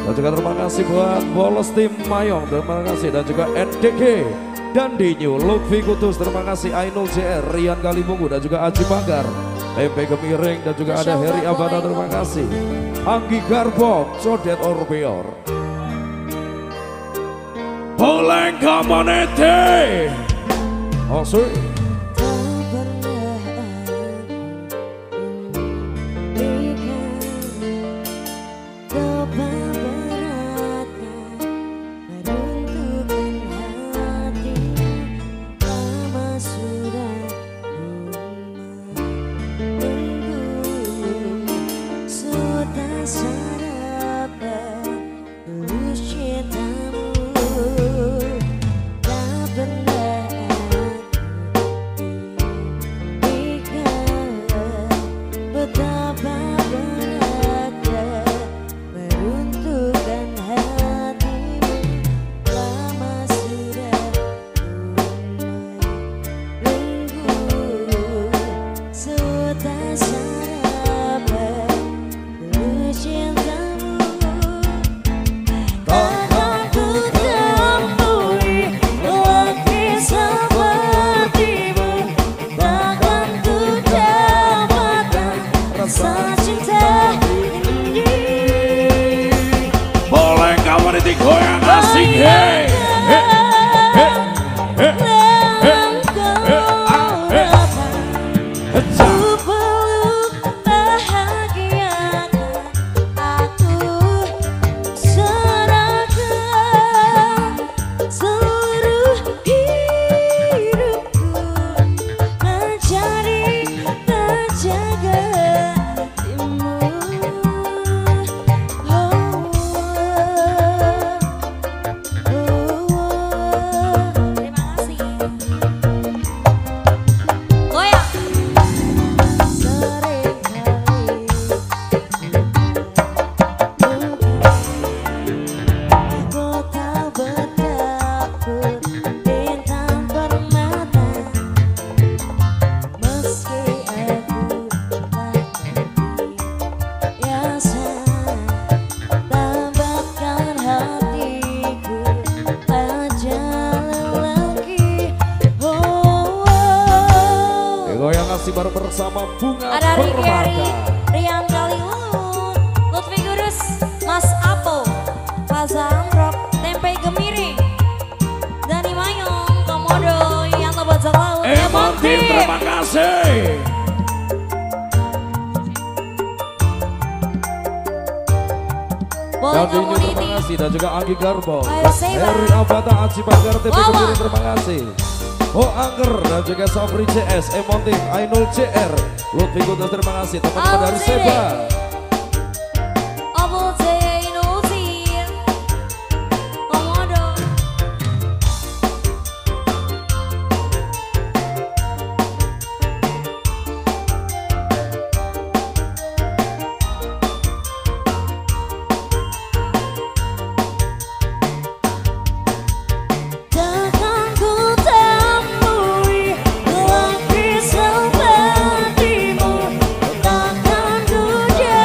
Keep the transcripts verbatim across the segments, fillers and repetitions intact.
Dan juga terima kasih buat Bolos Tim Mayong, terima kasih. Dan juga N D K dan Dinyu, Lutfi Kudus, terima kasih. Ainul J R, Rian Kalimungu, dan juga Aji Banggar, Tempe Gemiring, dan juga ada Heri Abada, terima kasih. Anggi Garbok, Codet Orbeor, Boleng Kamanete, oh sweet. Goyang asik, hey, hey, hey, hey, hey, hey, hey, Ku peluk bahagiakan aku, serahkan seluruh hidupku menjadi penjaga hatimu. Baru bersama Bunga ada Permata, Rian Kalimungu, Lutfi Kudus, Mas Apo, Faza Amrok, Tempe Gemiring, Dani Mayong, Komodo, Yanto Bajak Laut, Emontin, terima kasih. Boleh Community, terima kasih. Dan juga Anggi Garbo, Seba, Heri Abata, Aji Banggar, Tempe Wawa, Gemiring, terima kasih. Oh Angger, dan juga Safri C S, Emontin, Ainul C R, Lutfi Kudus, terima kasih. Teman-teman dari Seba, Obul C, Inulsir, Komodo. Takkan ku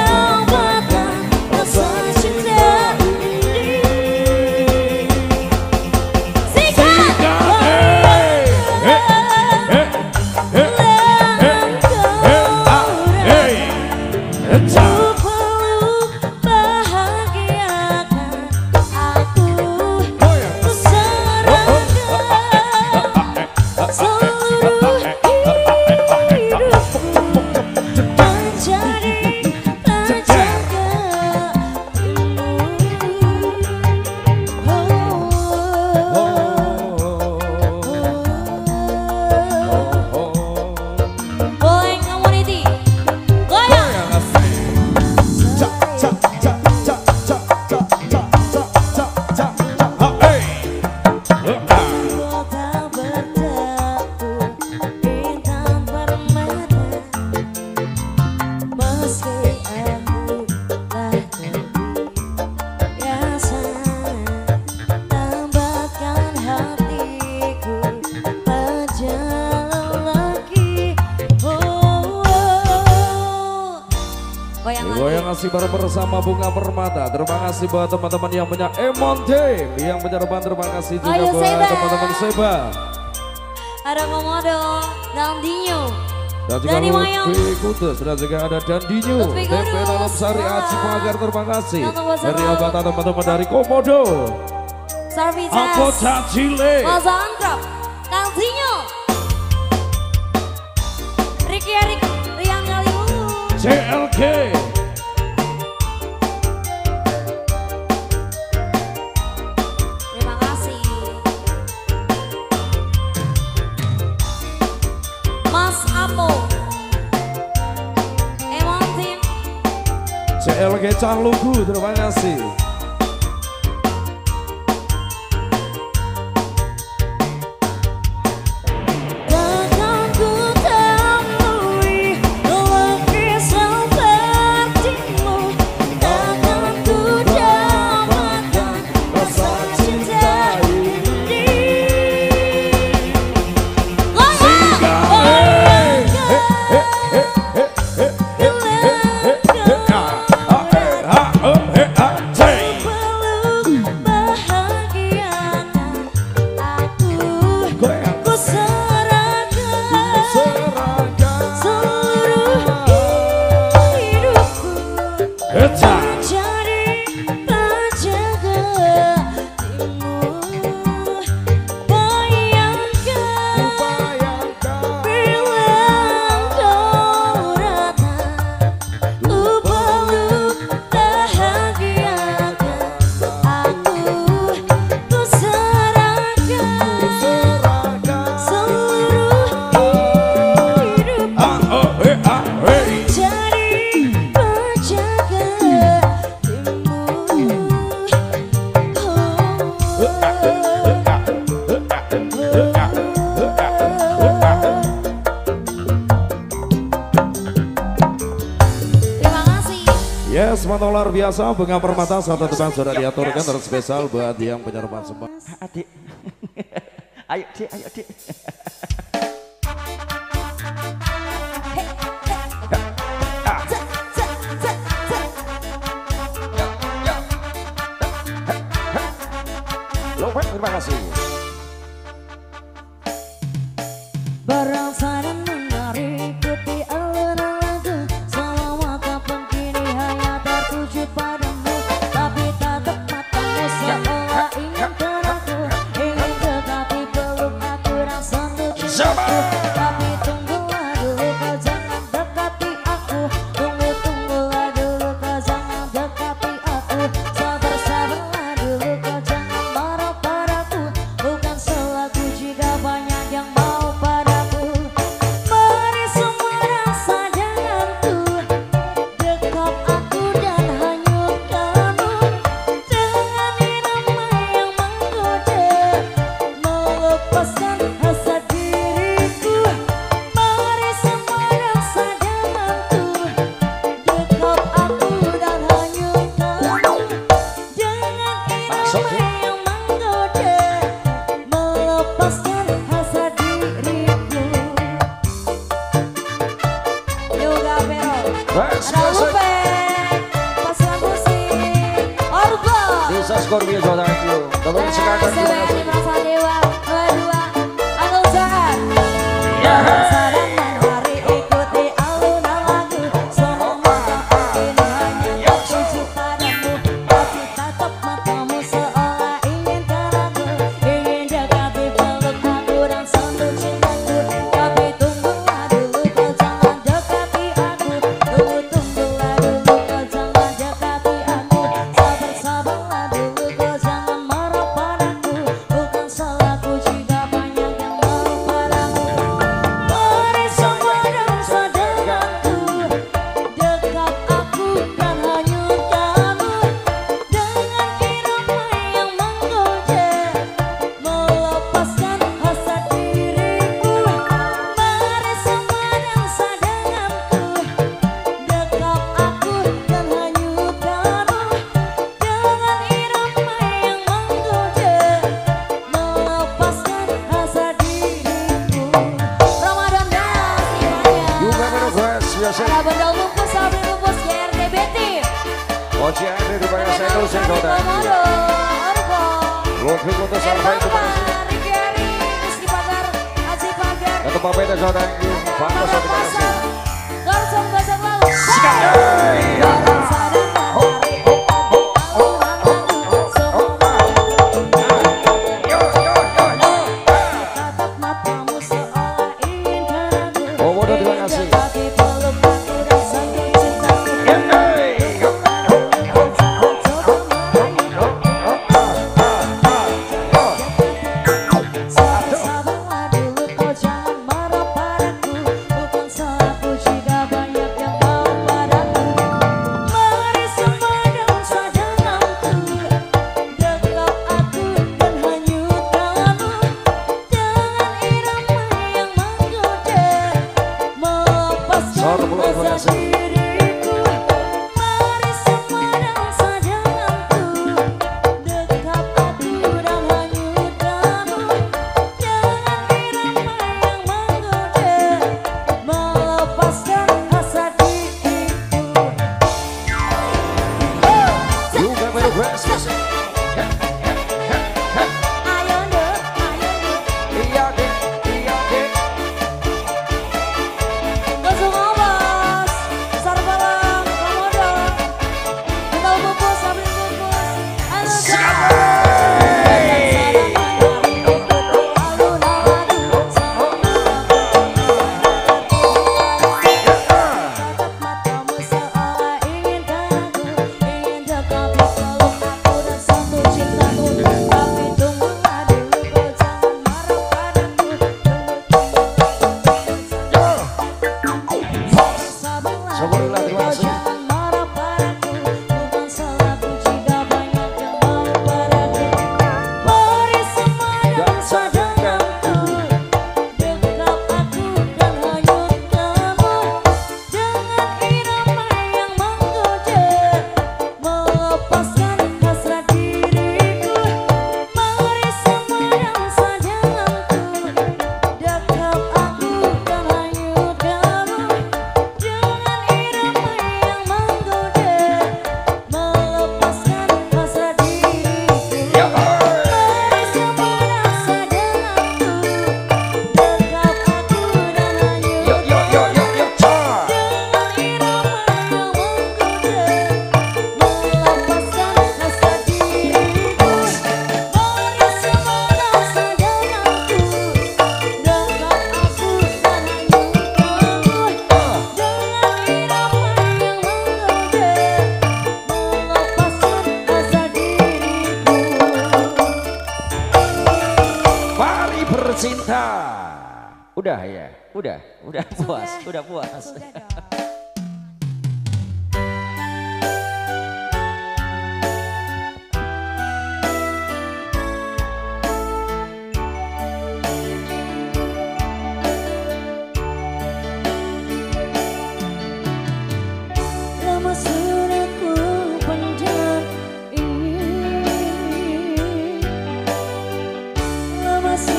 Goyang lagi. Goyang asih bareng bersama Bunga Permata. Terima kasih buat teman-teman yang punya Emon Team yang penyerban. Terima kasih juga Ayo, buat Seba. teman-teman Seba. Ada Komodo, Dandinho, Dan juga Dani Mayang, Lutfi Kudus. Dan juga ada Dandinho, Lutfi T P Kudus. Dalam Sari Aci Pagar. Terima kasih. Yang tunggu sama. Dari abata teman-teman dari Komodo. Sarvices, Apa Cacile. Mas Angkrab, Dandinho, Ricky Erik, Rian Kaliwung, C L K. terima kasih. Mas Apo, Emon Team, C L G Canglugu. Terima kasih. takkan ku temui lukisan sepertimu, takkan ku dapatkan rasa cinta ini. Peluk bahagiakan aku, ku serahkan seluruh hidupku menjadi penjaga hatimu. Bayangkan bila kau datang, ku peluk bahagiakan aku, ku serahkan seluruh hidupku jadi penjaga hatimu. Terima kasih. Yes, mantap luar biasa. Bunga Permata satu teman sudah diaturkan terus spesial buat yang penyerban semua. Adik. Ayo, Dik, ayo, Dik. Lopet, terima kasih. Berasa dan mengikuti alunan lagu, selama kapan kini hanya tertuju padamu, tapi tatap matamu seolah ingin tenangku, ingin dekati peluk aku dan sentuh cintaku. Tapi tunggulah dulu, kau jangan dekati aku. Tunggu tunggulah dulu, kau jangan dekati aku. Sabar sabarlah dulu, kau jangan marah padaku. Bukan salahku jika banyak yang mau padaku. Mari semua rasa denganku, dekap aku dan hanyutkanmu. Dengan irama yang menggoda, melepaskan hasrat diriku. Mari semua rasa denganku, dekap aku dan hanyutkanmu. Dengan irama yang menggoda, melepaskan hasrat diriku. Yoga Pero, ada Lupe, pasukan musik, Orba, Desa Scorpio Jawa Tengah. Teman sekarang S B terima N kasih. Masa Dewa, dua dua, Anul Zahan. Saran dan hari ikuti alunan lagu, selama kapan kini hanya tertuju padamu, tapi tatap matamu seolah ingin tenangku, ingin dekati peluk aku dan sentuh cintaku. Tapi tunggulah dulu, kau jangan dekati aku. Tunggu tunggulah dulu, kau jangan dekati aku. Sabar sabarlah dulu, kau jangan marah padaku. Bukan salahku jika banyak yang mau padaku. Mari semua dansa denganku, dekap aku dan hanyutkanmu. Dengan irama yang menggoda, melepaskan hasrat diriku. Mari semua dansa denganku, dekap aku dan hanyutkanmu. Dengan irama yang menggoda, melepaskan hasrat diriku. Ramadan Dance, Juga menunggu biasa. ada bendel bungkus, sabri bungkus, G R D Oci Andre terima kasih dulu saya Komodo, saudara. Orbo. Lutfi Kutu sampai terima kasih. Riki Eri, Rizky Pagar, Aji Pagar. Untuk Pak Beda saudara. Fanta terima kasih. Langsung besok lalu. Komodo terima kasih. Cinta. Udah ya, udah, udah puas, udah puas.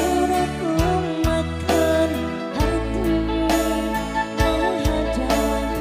Sudah ku makan hati menghadap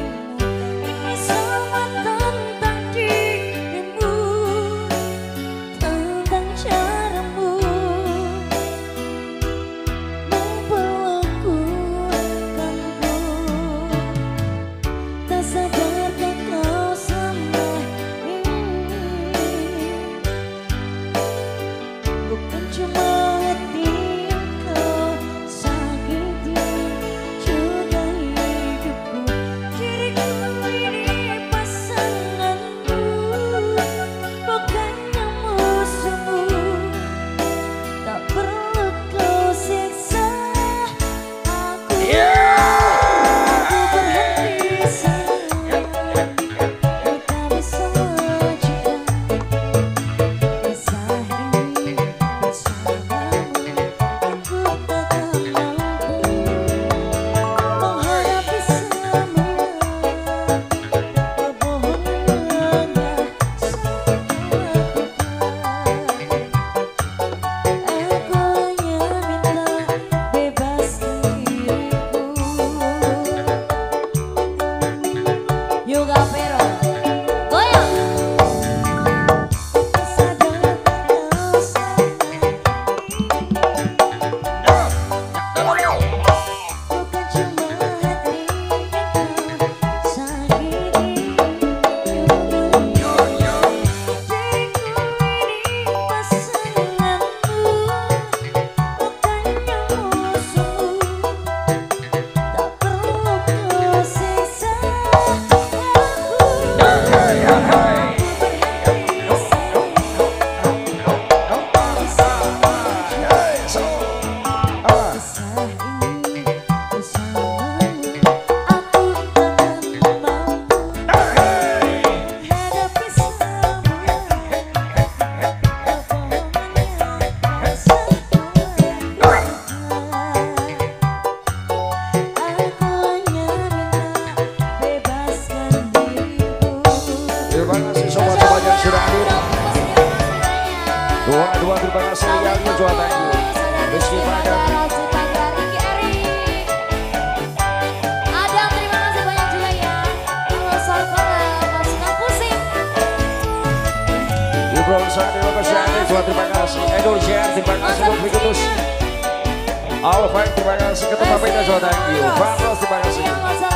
Bro Sandi lokasi Anies, terima kasih. Edul Share, terima kasih. Lutfi Kudus. Alvan, terima kasih. Ketua Beda Jawa, thank you. Fabros, terima kasih.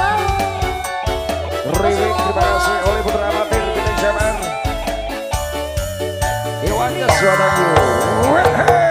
Ririk, terima kasih. Oleh Putra Amatir, kita jaman. Iwan Jaswa, thank you. Hey.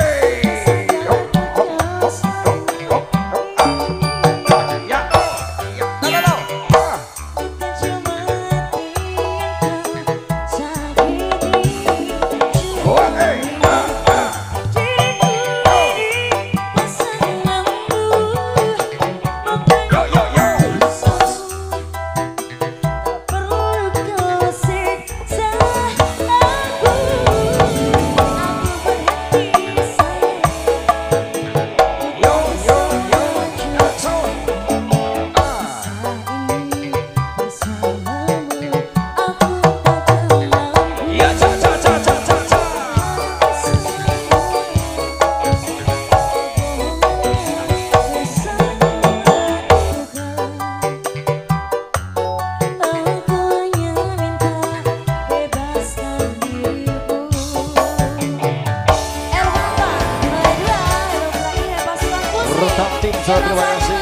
Terima kasih.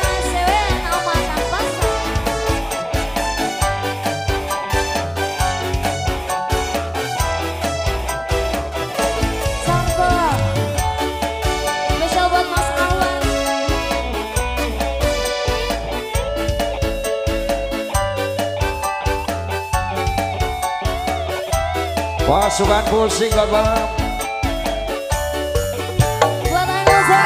Pasukan pusing kan bang. Buat Anissa.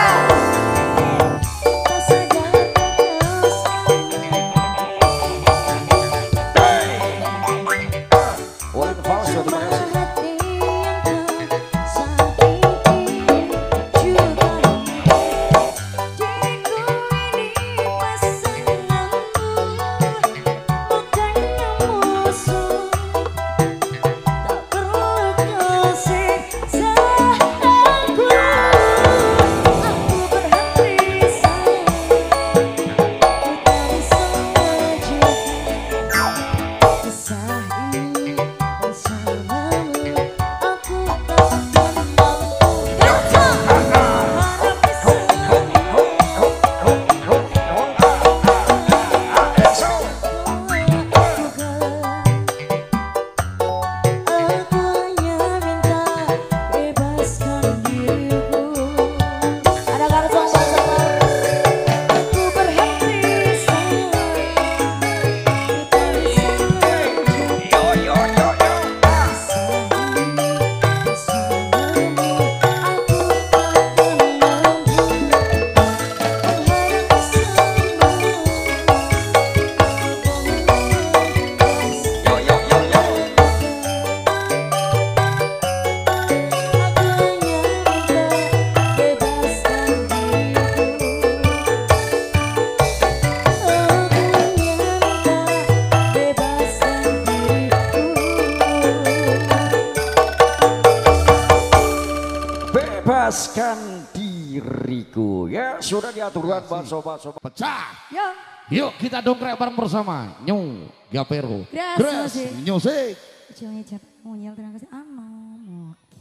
Bebaskan diriku ya, sudah diaturkan buat sobat-sobat. Pecah. Yo. Yuk kita dongkrak bareng bersama Nyu Gapero. Gracias, Gracias Music. Jangan cepat munyal, terima kasih. Ano, Moki.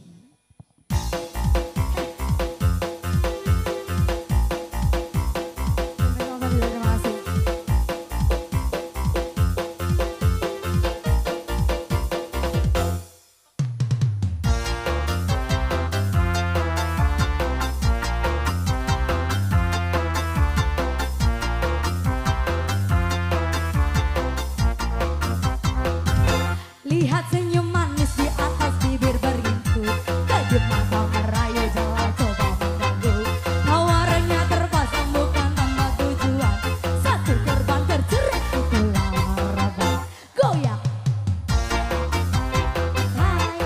Terima kasih. Lihat senyum manis di atas bibir berintut, kedip mata merayu jalan coba mengganggu. Tawarannya terpasang bukan tanpa tujuan, satu gerbang terjerat itulah harapan. Goyang. Hai.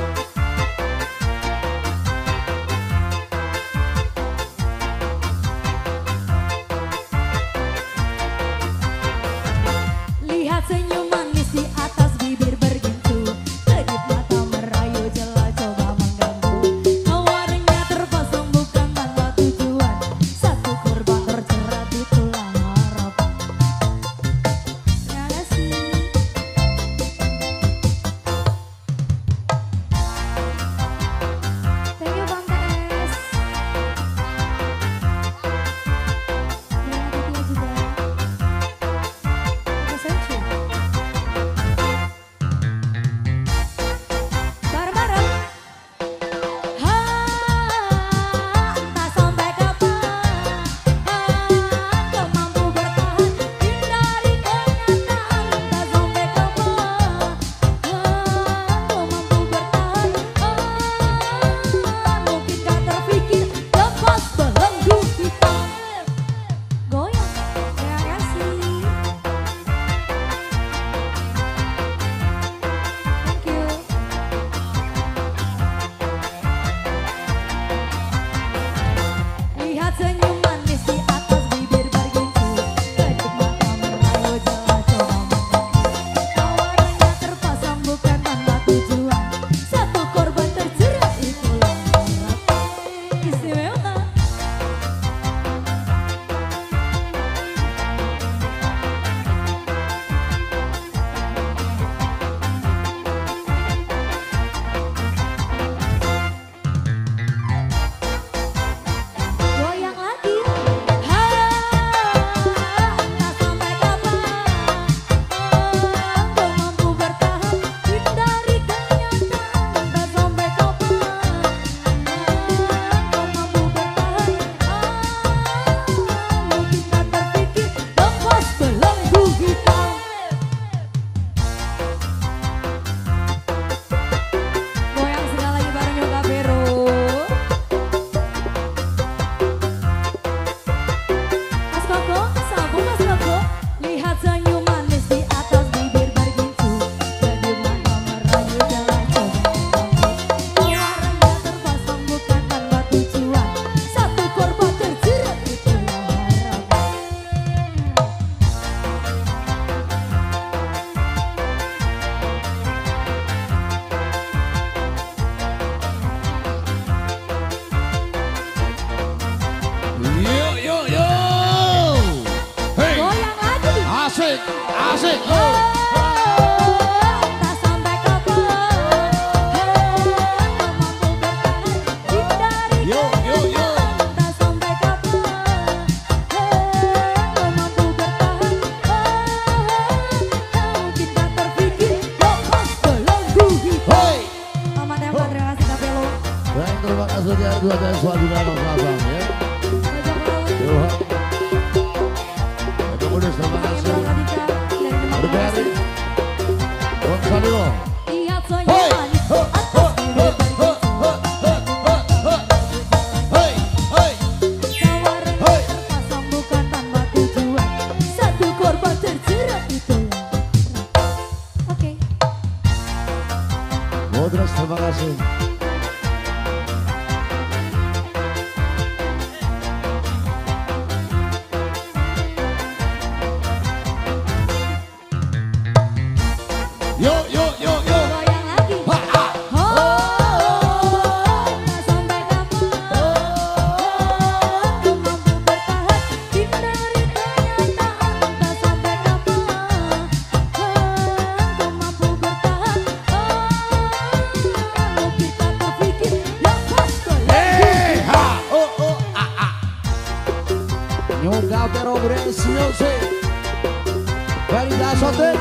Lihat senyum manis di atas bibir berintut, Asik. Tak sampai kapan mampu bertahan hindari Yo, yo, yo. tak sampai kapan mampu bertahan mungkin tak terpikir lepas belenggu hidup. Hoi. Mama dan Pak, terima kasih Kapelo. Baik, terima kasih di dua dan suatu dalam sabang ya. Tuhan. Kemudian terima kasih. Berberi. Bang Salilo. Lihat senyuman atas bibir Hei, hei. tawaran terpasang bukan tanpa tujuan. Satu korban terjerat itu. Oke. Modras terima kasih. Yo, yo, yo, yo. Goyang lagi. Ha, ha. Oh, tak sampai kapan kau mampu bertahan hindari kenyataan. Tak sampai kapan kau mampu bertahan. Mungkin tak terpikir lepas Hey, ha. Oh, oh, ah, ah. Nyoga pero Bresio se. Dari Dasote.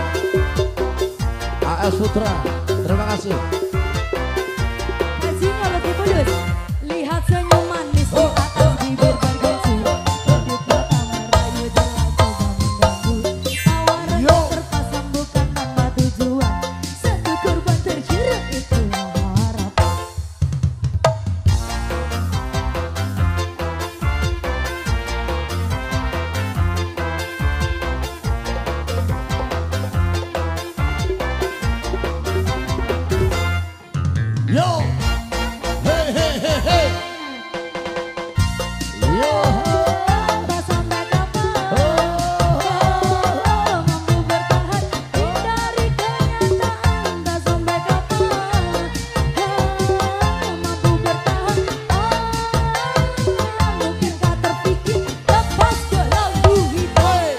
A S Putra. Terima kasih. Hajinya lebih kudus. Lihat senyum manis di atas bibir bergesu. Hidup mata merayu jelas coba mengganggu. Tawaran Yo. terpasang bukan tanpa tujuan. Satu korban terjerat itu harapan. Yo. Hey, hey, hey, hey. Yo. Tak sampai kapan mampu bertahan hindari kenyataan. Tak sampai kapan mampu bertahan. Mungkin tak terpikir lepas belenggu hidup.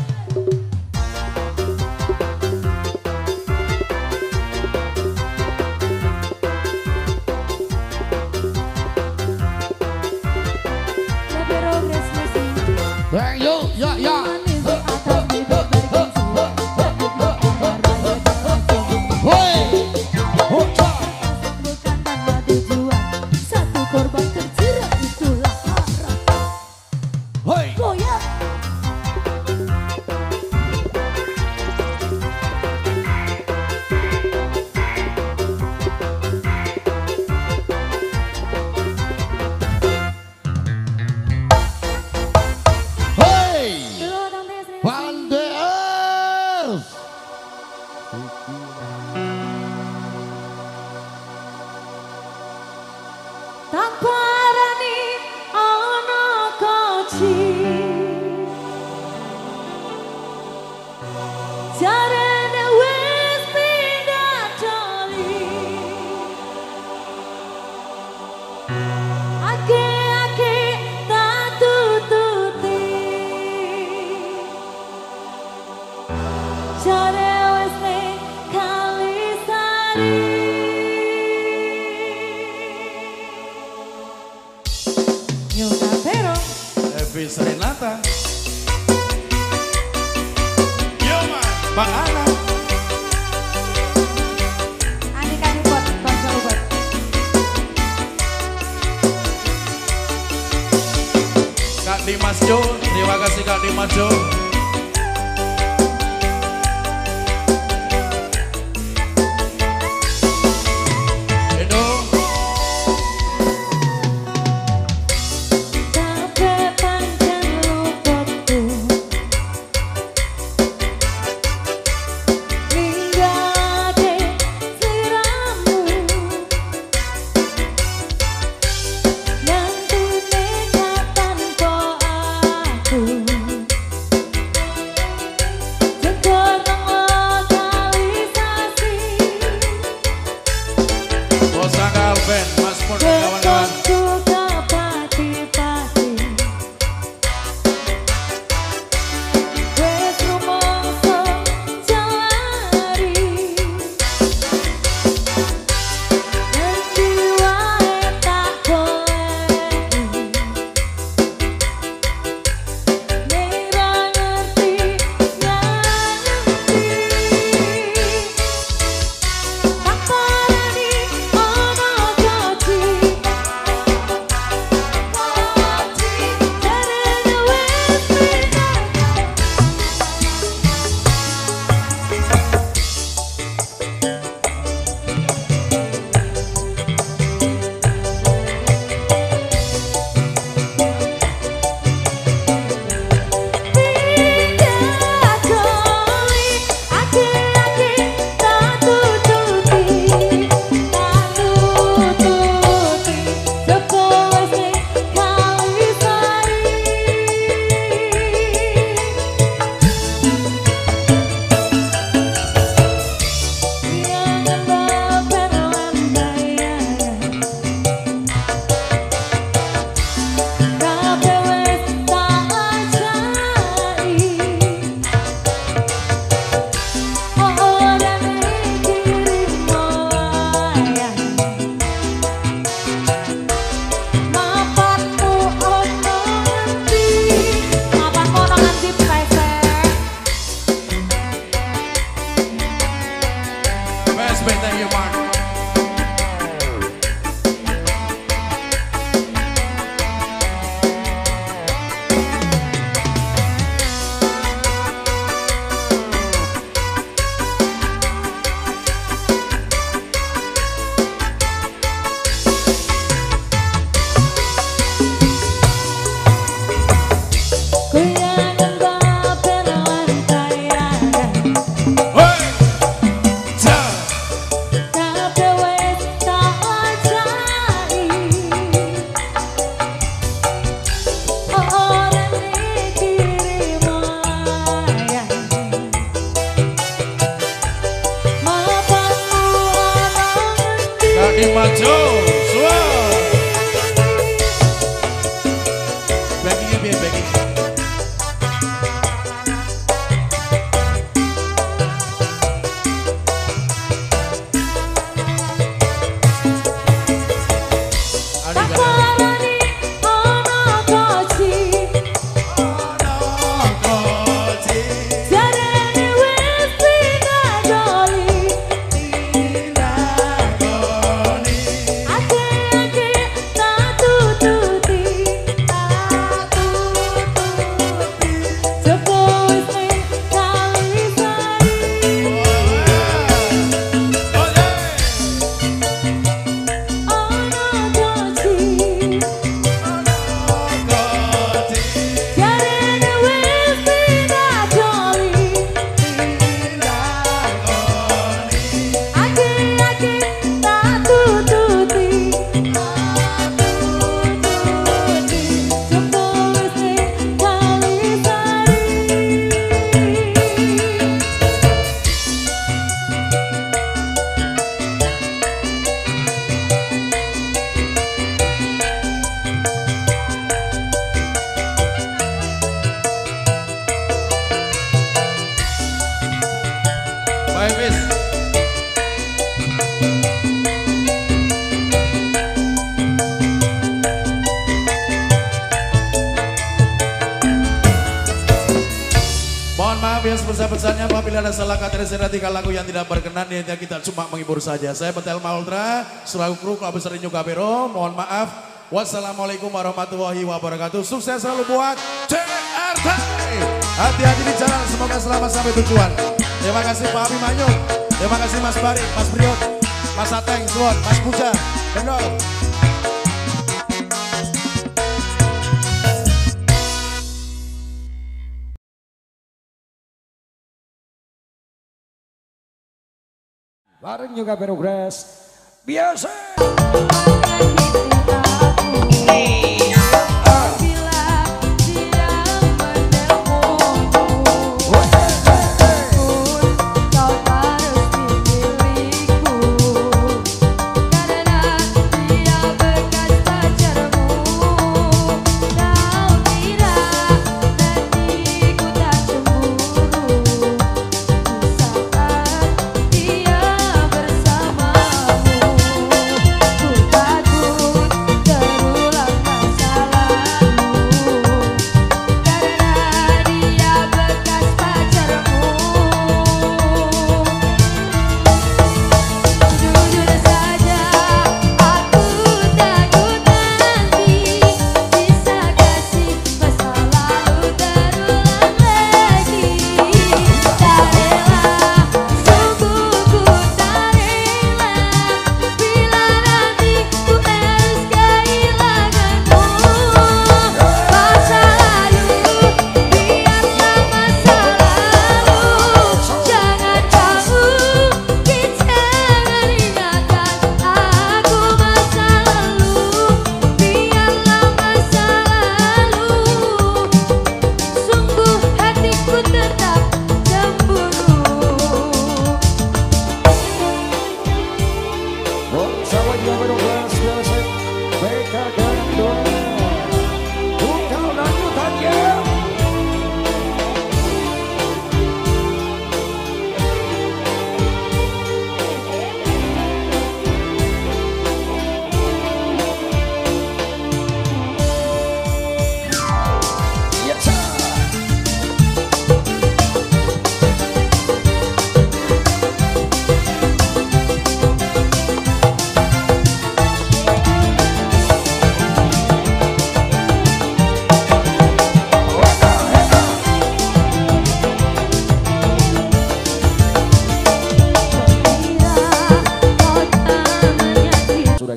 Lebih progres mesin. Hey, yo, ya, ya. Manis di atas bibir bergengsi. Hidup mata merayu jelas coba Hoi. Hoca. bukan tanpa tujuan. Satu korban terjerat itulah harapan. Hoi. Goyang. Hoi. Dulu Tang Tes, terima kasih. Pandeas. Tanpa rani ana koci jarene wis pindah doli ake-ake tak tututi jare wis ning Kalisari. Nyoga Vero. Evi Serenata. Yo man, Bang Ana. Ani Kanipot, Bangsa Ubat. Kak Dimas Jo, terima kasih Kak Dimas Jo. Edo. Capek pancen luputku ninggake sliramu Nyantune kapan po aku Yaman. Di maju, suara. Backingnya biar backing. Bye, Miss. Mohon maaf ya sebesar-besarnya apabila ada salah kata dan tiga lagu yang tidak berkenan, niatnya kita cuma menghibur saja. Saya Betel Maultra, selaku kru Klub Besar Inyo Kabero. Mohon maaf. Wassalamualaikum warahmatullahi wabarakatuh. Sukses selalu buat C R T. Hati-hati di jalan, semoga selamat sampai tujuan. Terima kasih Pak Abimanyu, terima kasih Mas Bari, Mas Briot, Mas Ateng, Suwon, Mas Puja, Kendol. Bareng juga Progress biasa. Bersamamu, ku takut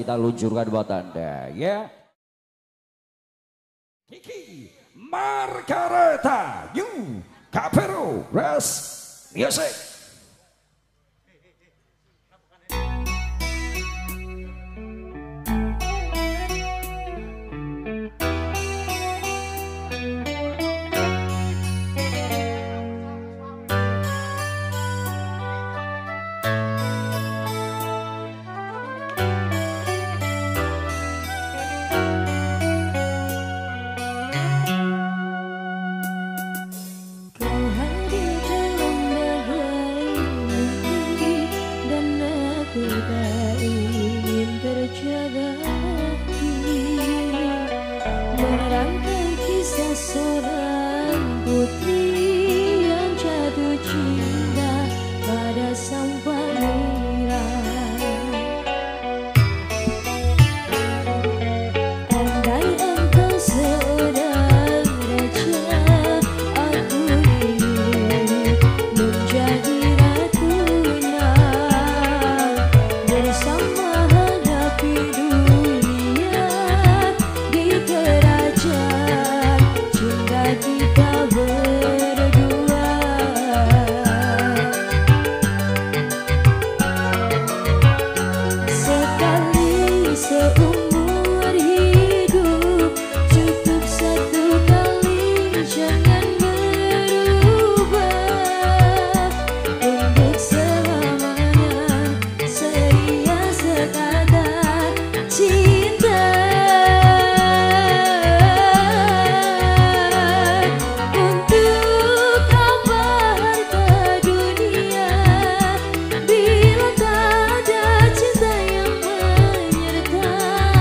kita luncurkan buat Anda ya. Kiki Margareta New Capero Res Music. Merangkai kisah seorang putri yang jatuh cinta pada sang pangeran. Andai engkau seorang raja, aku ingin menjadi ratunya. Bersama hadapi dunia di kerajaan cinta kita berdua. Sekali seumur hidup cukup satu kali, jangan berubah untuk selamanya. Seria sekata cinta untuk apa harta dunia bila tak ada cinta yang menyerta.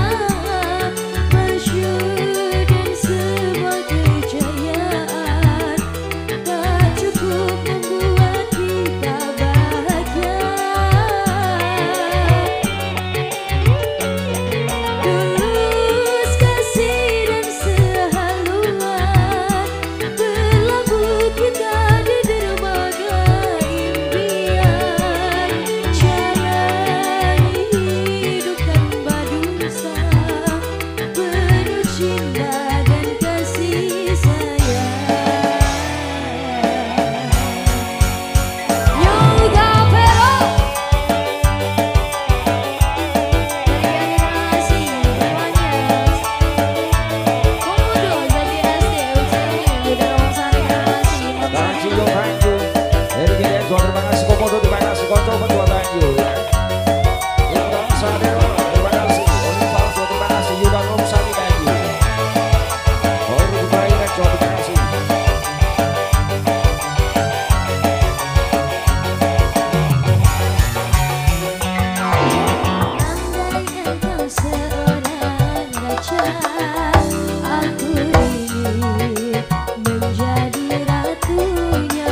Masyhur dan sebuah kejayaan tak cukup membuat kita bahagia. Tulus kasih dan sehaluan berlabuh kita di dermaga impian. Jalani hidup tanpa dusta, penuh cinta dan kasih sayang. New Capero generasi semuanya. Komodo jadi S D ucapnya udah rongsane kasih. Thank you, thank you. Dari kalian dua terima kasih Komodo, terima kasih Konco, berdua thank you ya. Yudan Sadero, terima kasih. Olimpal, terima kasih. Yudan Romsani, thank you. Baru Bayrek, terima kasih. Andai engkau seorang raja, aku ingin menjadi ratunya.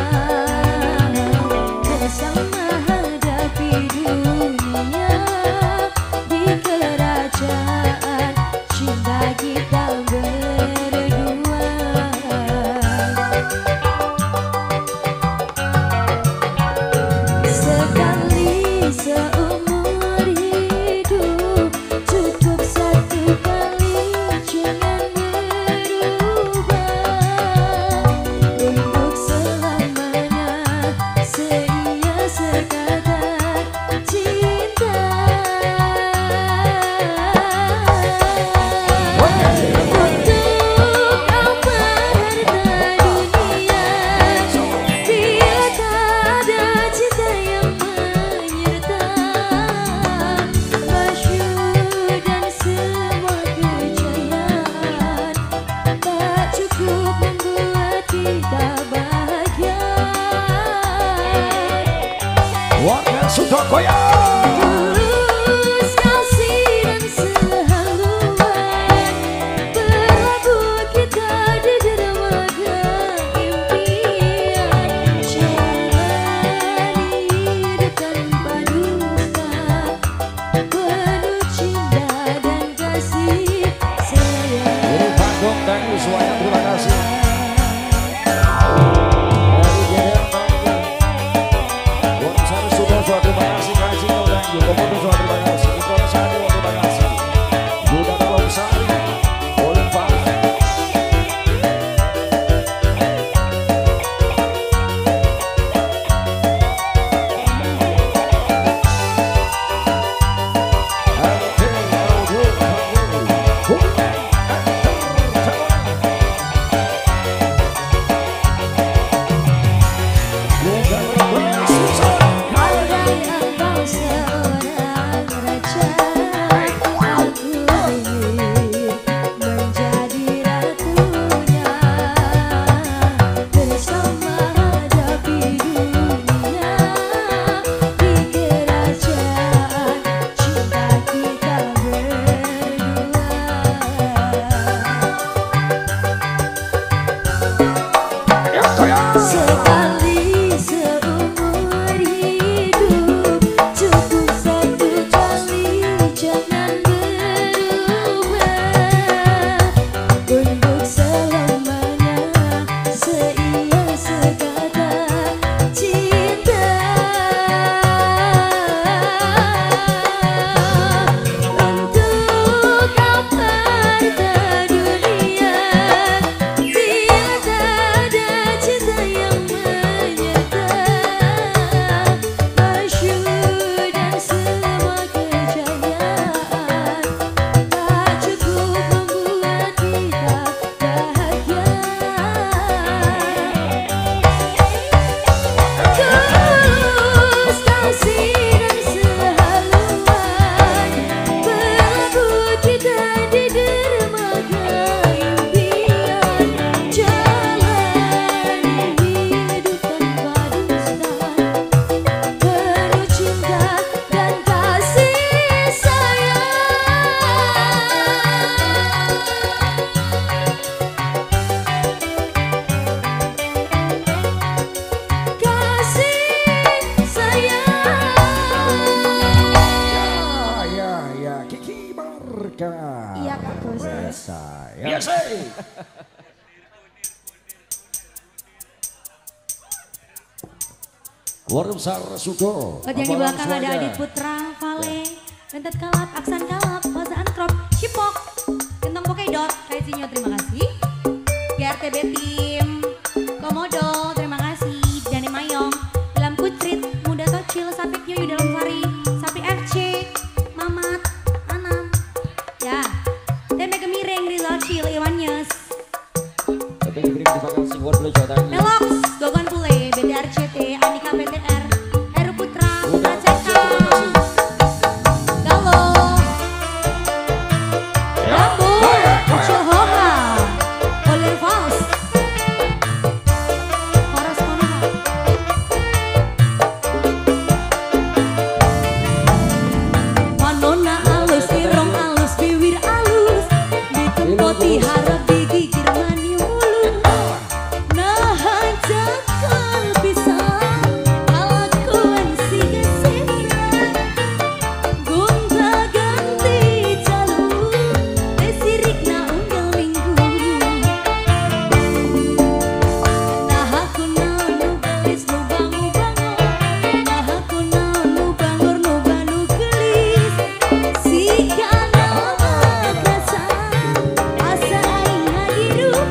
Bersama hadapi dunia di kerajaan cinta kita berdua. Sekali seumur hidup cukup satu kali, jangan berubah untuk selamanya. Seria sekata cinta untuk apa harta dunia bila tak ada cinta yang menyerta. Masyhur dan semua kejayaan tak cukup membuat kita bahagia. Warga sudah goyang. Tulus kasih dan sehaluan berlabuh kita di dermaga impian. Jalani hidup tanpa dusta, penuh cinta dan kasih sayang. Dari Bandung, thank you semuanya, terima kasih. Dari Jeddah, thank you. Buat saya sudah suatu terima kasih. Komodo, terima kasih. Ikon Sadero, terima kasih. Sekar. Iya Kak Bos. Biasa. Biasa. Keluarga besar Suko. Buat yang di belakang ada Adit Putra, Vale, Bentet Kalap, Aksan Kalap, Pasaan Krop, Cipok, Gentong Pokedot, Kaisinyo terima kasih. G R T B Tim, Komodo terima kasih. Dani Mayong, Dalam Kutrit, Muda Tocil, Sapik Yoyu Dalam Sari, Sapi F C, Mamat, Anam, ya. Tempe Gemiring, Rizal Cil, Iwan Nyes. Tapi diberi terima kasih buat beliau Jawa Tengah. Melox, Gogon Pule, B T R C T, Andika P T R, Heru Putra, Putra Ceka, Galo, Rambu, Cihoha, Oliver Faust, Horas Konoha, Manona alus, irong alus, bibir alus, ditempoti harap digigir mani mulu. Nah cakal bisa kalakuan si geseran gonta ganti jalur desirik na unggal minggu. Nah aku nanu gelis nu bangu bangun, nah aku nanu bangur nu banu gelis si kana makasan asa aing hadirup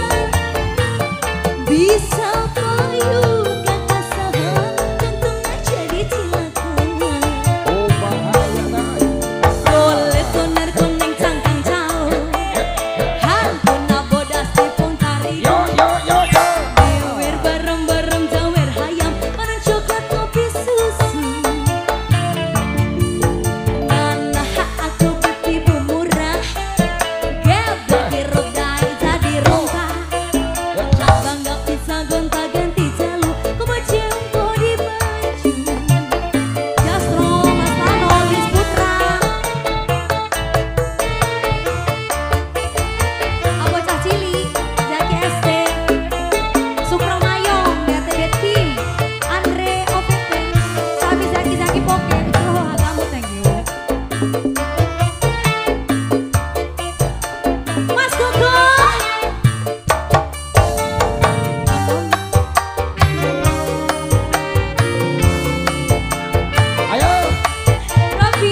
bisa payu kakasahan tentunya jadi cilakuan. Oh bahaya nah. Boleh toner koneng cangkang jauh hampuna bodas tipung tarik Yo yo yo yo. diwer bareng-bareng jawer hayam bareng coklat kopi susu. Nanah aku ketipu murah gebek diruk dari tadi rongkak. Abang gak bisa gonta ganti jalur, ku mau jemput di baju. Jastro, Mas Lano, Lis Putra, Abo Cah Cili, Zaki S D, Sukro Mayong, B R T B Tim, Andre O P P, Sabi Zaki Zaki Poke. Oh, kamu thank you. Mas Koko. Ayo. Rafi.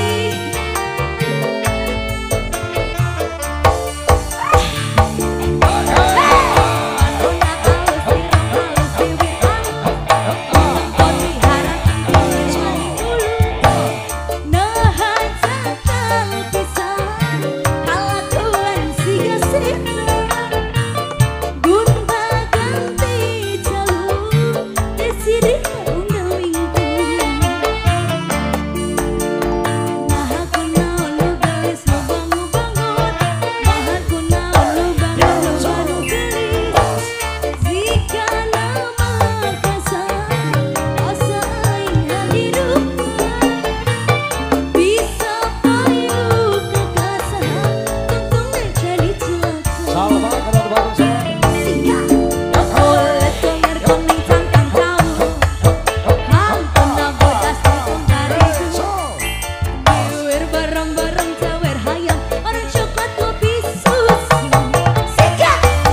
Salma karena bareng sama. Bareng-bareng cawer hayam orang coklat kopi susu. Sika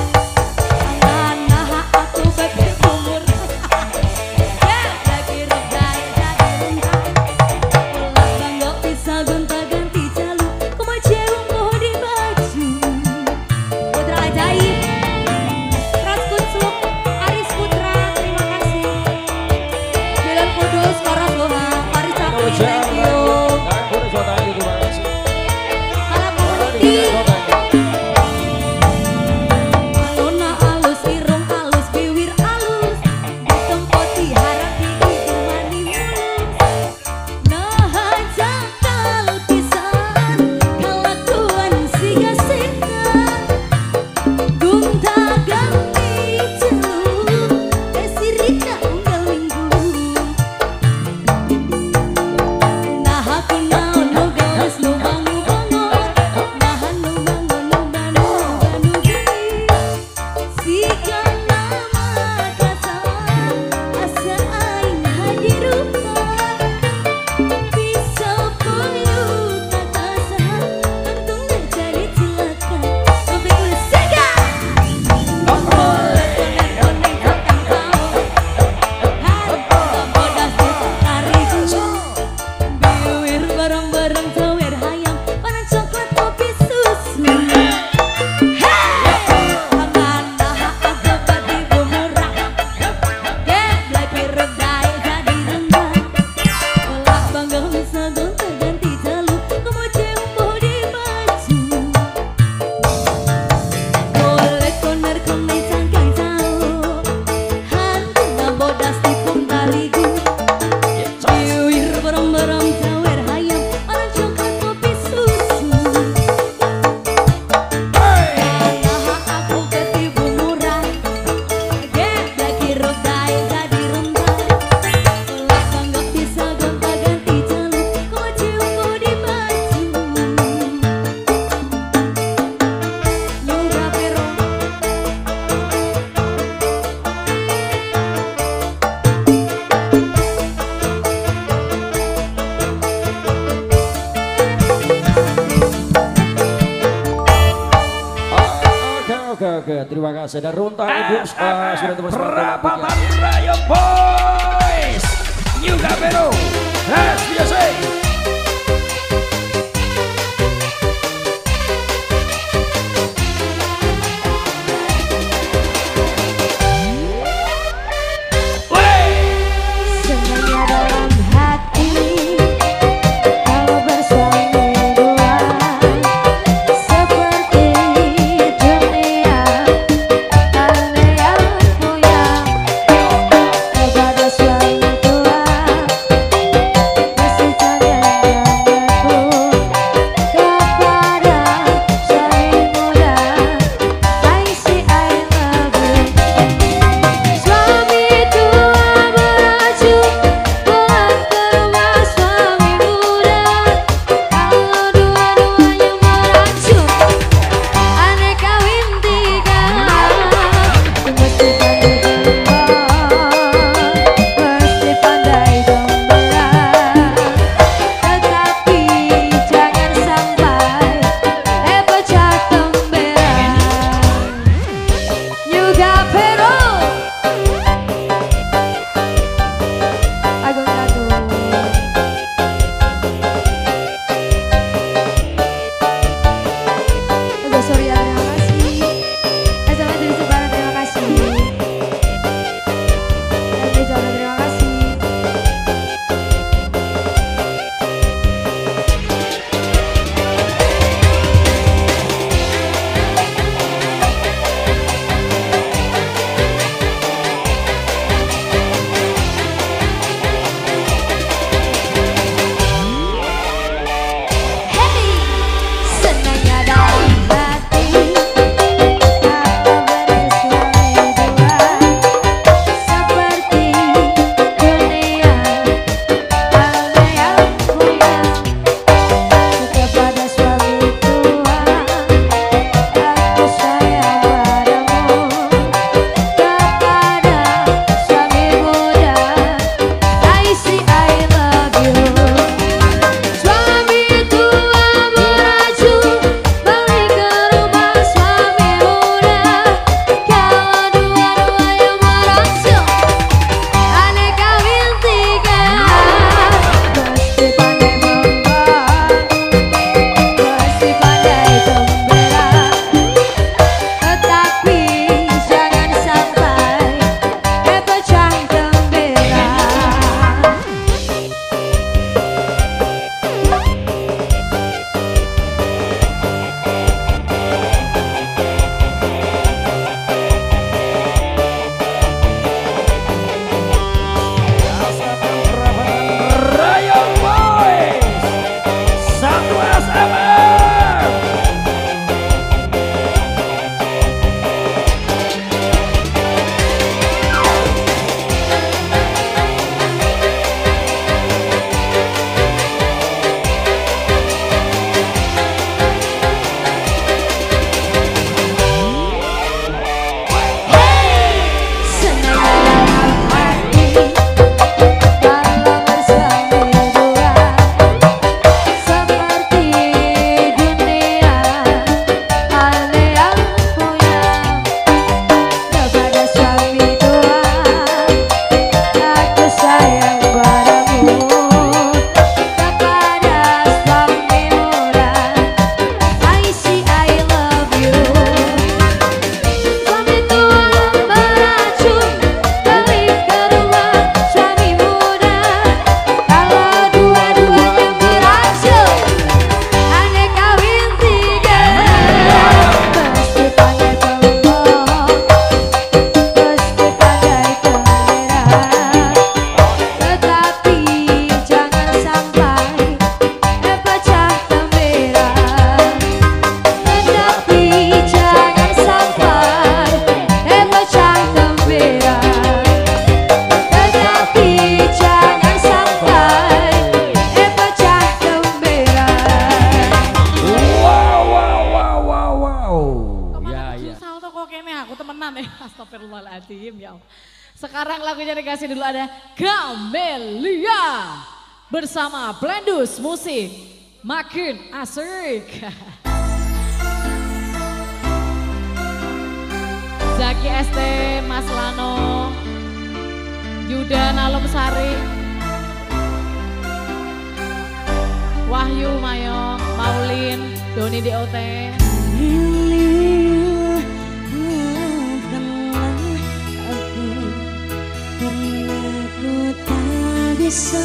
Nah aku bebek umur ya lagi regai jadi rentang. Ulang gak bisa gonta ganti jalur, ku mau jemput di baju. Putra ajaib Raskut Sluk Aris Putra terima kasih. Milan Kudus Koras Goha Paris Sakti thank you. Dan boleh Jawa Tengah terima kasih. Salam Putih Alona alus, irung alus, bibir alus ditempoti harap digigir mani mulus. Nah cakal pisan kalakuan si gesekan gonta ganti jalur desirika unggal minggu. ya, terima kasih. Dan Runta Ibu uh, sudah terus Perapatan Raya Boys New Gabero S B S A. Astagfirullahaladzim ya Allah. Sekarang lagunya dikasih dulu ada Camelia bersama Blendus Musik Makin Asik. Zaki S T, Mas Lano, Yuda Nalom Sari, Wahyu Mayong, Maulin, Doni D O T. Bisa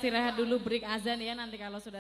istirahat dulu break azan ya nanti kalau sudah